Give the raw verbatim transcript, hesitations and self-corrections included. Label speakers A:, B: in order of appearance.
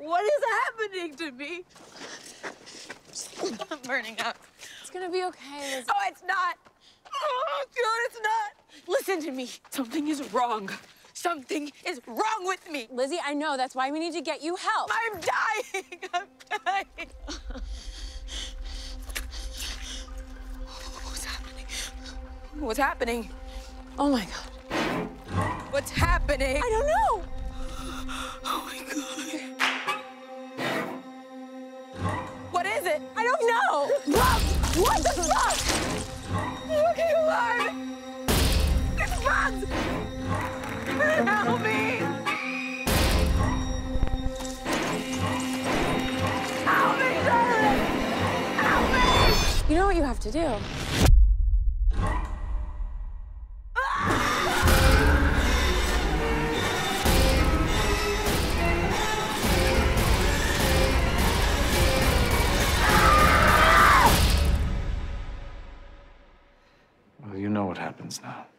A: What is happening to me? I'm burning up.
B: It's gonna be okay, Lizzie.
A: Oh, it's not. Oh, God, it's not. Listen to me. Something is wrong. Something is wrong with me.
B: Lizzie, I know. That's why we need to get you help.
A: I'm dying. I'm dying. What's happening? What's happening?
B: Oh, my God.
A: What's happening?
B: I don't know.
A: Oh, my God. What is it?
B: I don't know. What the fuck?
A: Looking alive. It's bugs. Help me. Help me, darling. Help me.
B: You know what you have to do?
C: Well, you know what happens now.